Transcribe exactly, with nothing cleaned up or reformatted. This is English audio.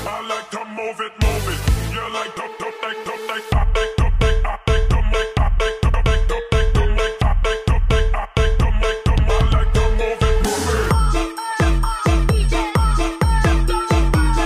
I like to move it, move it. You like to, to, like to